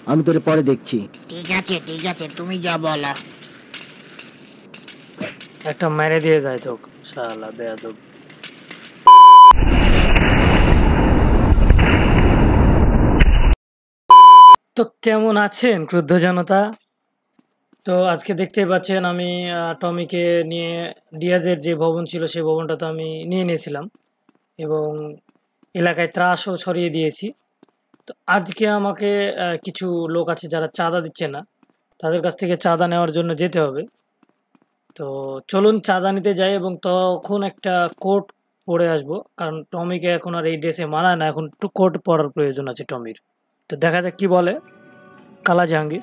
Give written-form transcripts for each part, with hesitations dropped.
আমি তোরে পরে দেখছি। ঠিক আছে তুমি যা বলো। একটা মেরে দিয়ে যায় তো শালা বেয়াদব। তো কেমন আছেন ক্রুদ্ধ জনতা? তো আজকে দেখতে পাচ্ছেন আমি টমিকে নিয়ে ডিয়াজের যে ভবন ছিল সেই ভবনটা তো আমি নিয়ে নিয়েছিলাম এবং এলাকায় ত্রাসও ছড়িয়ে দিয়েছি। তো আজকে আমাকে কিছু লোক আছে যারা চাঁদা দিচ্ছে না, তাদের কাছ থেকে চাঁদা নেওয়ার জন্য যেতে হবে। তো চলুন চাঁদা নিতে যাই এবং তখন একটা কোট পরে আসবো, কারণ টমিকে এখন আর এই ড্রেসে মানায় না, এখন একটু কোট পরার প্রয়োজন আছে টমির। তো দেখা যাক কি বলে কালা জাহাঙ্গীর।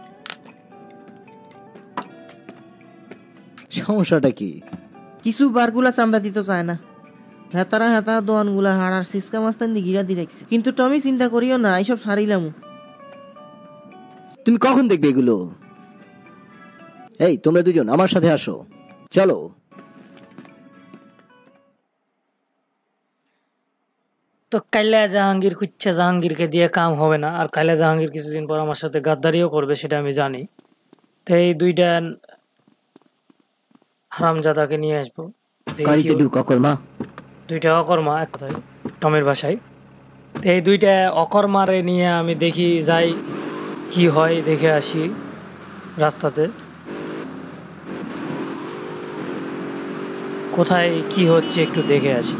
সমস্যাটা কি? কিছু বারগুলা চান্দা দিতে চায় না। হেতারা দোয়ানগুলা হাড়ার সিসকা মাস্তান দি গিরা দি রাখছে। কিন্তু টমি চিন্তা করিও না, এইসব সারিলাম। তুমি কখন দেখবে এগুলো? এই তোমরা দুজন আমার সাথে আসো, চলো। তো কাইলা জাহাঙ্গীর খুঁজছে, জাহাঙ্গীরকে দিয়ে কাম হবে না, আর কাইলা জাহাঙ্গীর কিছুদিন পর আমার সাথে গাদ্দারিও করবে, সেটা আমি জানি। তো এই দুইটা হারামজাদাকে নিয়ে আসবো। গাড়িতে ঢুক অকর্মা। দুইটা অকর্মা, এক কথায় টমের ভাষায়। তো এই দুইটা অকর্মারে নিয়ে আমি দেখি যাই কি হয়, দেখে আসি রাস্তাতে কোথায় কি হচ্ছে একটু দেখে আসি।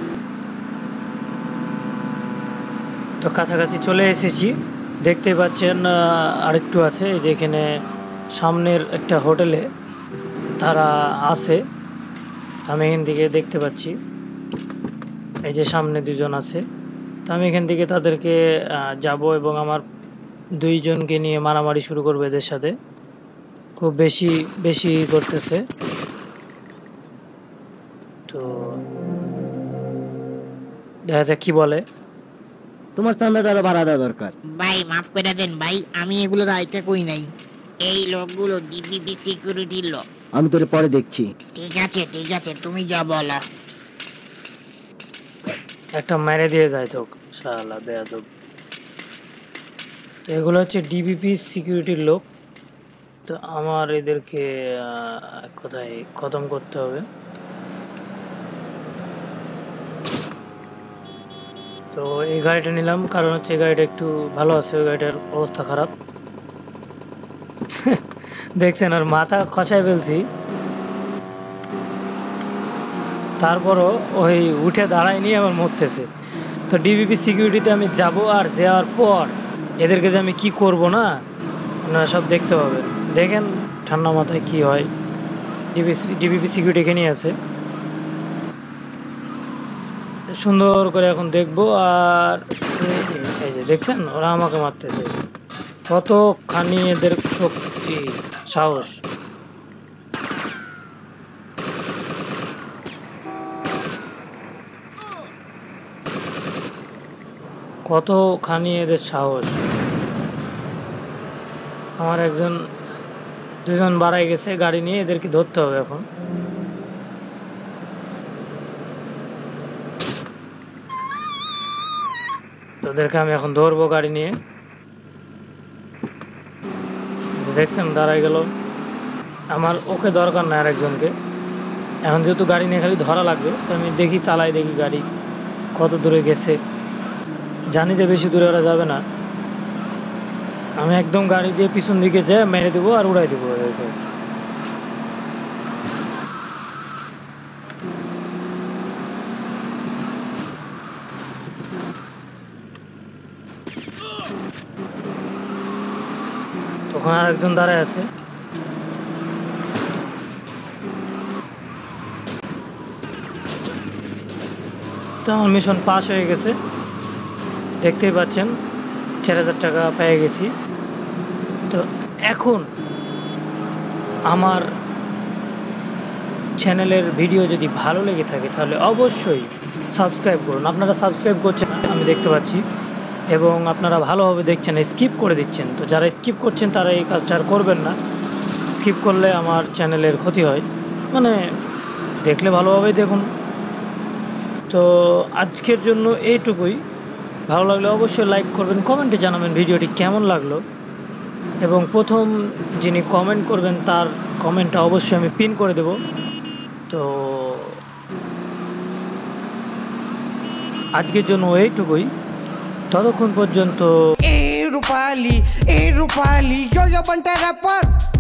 তো কাছাকাছি চলে এসেছি, দেখতে পাচ্ছেন আরেকটু আছে, এই যে এখানে সামনের একটা হোটেলে তারা আছে, আমি এখান থেকে দেখতে পাচ্ছি। এই যে সামনে দুজন আছে, তো আমি এখান থেকে তাদেরকে যাব এবং আমার দুইজনকে নিয়ে মারামারি শুরু করবো এদের সাথে। খুব বেশি বেশি করতেছে। তো দেখা যাক কি বলে। তোমার চান্দাটা আরো বাড়া দেওয়া দরকার। ভাই মাফ করে দেন ভাই, আমি এগুলো রাইতে কই নাই। এই লোকগুলো ডিবিপি সিকিউরিটির লোক। আমি তোরে পরে দেখছি। ঠিক আছে তুমি যা বলো। একটা মেরে দিয়ে যায় তো শালা বেয়াদব। তো এগুলো হচ্ছে ডিবিপি সিকিউরিটির লোক। তো আমার এদেরকে কোথায় খতম করতে হবে। তো এই গাড়িটা নিলাম কারণ হচ্ছে এই গাড়িটা একটু ভালো আছে, ওই গাড়িটার অবস্থা খারাপ। দেখছেন আর মাথা খসায় ফেলছি, তারপরও ওই উঠে দাঁড়ায়নি, আমার মরতেছে। তো ডিবিপি সিকিউরিটিতে আমি যাব, আর যাওয়ার পর এদেরকে যে আমি কি করব না, আপনারা সব দেখতে হবে। দেখেন ঠান্ডা মাথায় কি হয়। ডিবিপি সিকিউরিটি এখানে আছে, সুন্দর করে এখন দেখবো। আর এই যে দেখছেন ওরা আমাকে মারতেছে, কতখানি এদের শক্তি সাহস। কতখানি এদের সাহস। আমার দুজন বাড়াই গেছে গাড়ি নিয়ে, এদেরকে ধরতে হবে এখন। তোদেরকে আমি এখন ধরবো গাড়ি নিয়ে। দেখছেন দাঁড়াই গেল, আমার ওকে দরকার না আর একজনকে। এখন যেহেতু গাড়ি নিয়ে খালি ধরা লাগবে, তো আমি দেখি চালাই, দেখি গাড়ি কত দূরে গেছে। জানি যে বেশি দূরে ওরা যাবে না, আমি একদম গাড়ি দিয়ে পিছন দিকে যেয়ে মেরে দেবো আর উড়াই দেবো ওদেরকে। তখন আর একজন দাঁড়ায় আছে, তো আমার মিশন পাস হয়ে গেছে। দেখতেই পাচ্ছেন 4000 টাকা পেয়ে গেছি। তো এখন আমার চ্যানেলের ভিডিও যদি ভালো লেগে থাকে তাহলে অবশ্যই সাবস্ক্রাইব করুন। আপনারা সাবস্ক্রাইব করছেন আমি দেখতে পাচ্ছি, এবং আপনারা ভালোভাবে দেখছেন, স্কিপ করে দিচ্ছেন। তো যারা স্কিপ করছেন তারা এই কাজটা আর করবেন না। স্কিপ করলে আমার চ্যানেলের ক্ষতি হয়, মানে দেখলে ভালোভাবেই দেখুন। তো আজকের জন্য এইটুকুই। ভালো লাগলে অবশ্যই লাইক করবেন, কমেন্টে জানাবেন ভিডিওটি কেমন লাগলো। এবং প্রথম যিনি কমেন্ট করবেন তার কমেন্টটা অবশ্যই আমি পিন করে দেব। তো আজকের জন্য এইটুকুই, ততক্ষণ পর্যন্ত ए रूपाली यो यो बंटा रैपर